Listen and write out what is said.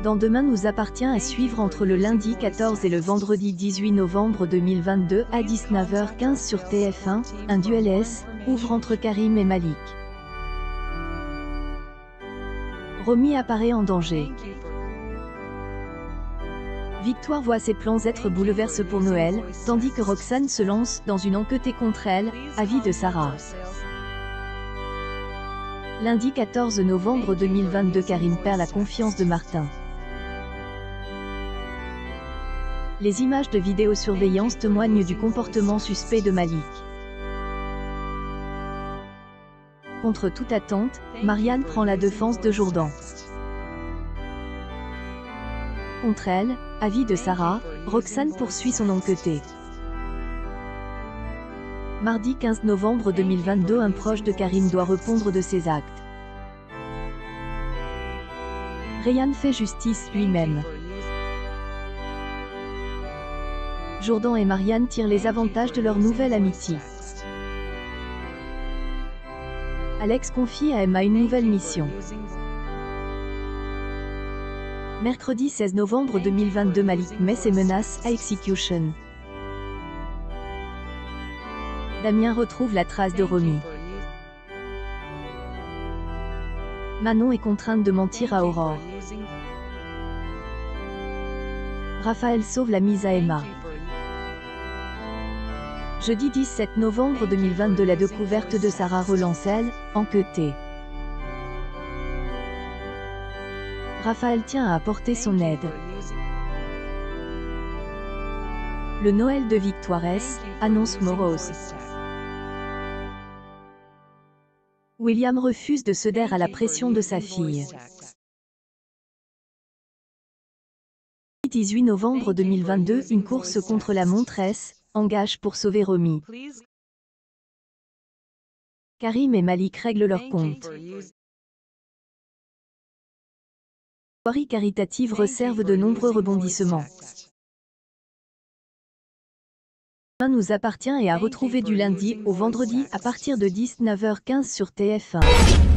Dans Demain nous appartient à suivre entre le lundi 14 et le vendredi 18 novembre 2022 à 19h15 sur TF1, un duel ouvre entre Karim et Malik. Romy apparaît en danger. Victoire voit ses plans être bouleversés pour Noël, tandis que Roxane se lance dans une enquête contre elle, avis de Sarah. Lundi 14 novembre 2022 Karim perd la confiance de Martin. Les images de vidéosurveillance témoignent du comportement suspect de Malik. Contre toute attente, Marianne prend la défense de Jourdan. Contre elle, avis de Sarah, Roxane poursuit son enquête. Mardi 15 novembre 2022 un proche de Karim doit répondre de ses actes. Ryan fait justice lui-même. Jourdan et Marianne tirent les avantages de leur nouvelle amitié. Alex confie à Emma une nouvelle mission. Mercredi 16 novembre 2022 Malik met ses menaces à exécution. Damien retrouve la trace de Romy. Manon est contrainte de mentir à Aurore. Raphaël sauve la mise à Emma. Jeudi 17 novembre 2022 la découverte de Sarah relance elle, enquêtée. Raphaël tient à apporter son aide. Le Noël de Victoire annonce morose. William refuse de céder à la pression de sa fille. 18 novembre 2022 une course contre la montre engage pour sauver Romy. Karim et Malik règlent leur compte. Soirée caritative réserve de nombreux rebondissements. Demain nous appartient et à retrouver du lundi au vendredi à partir de 19h15 sur TF1.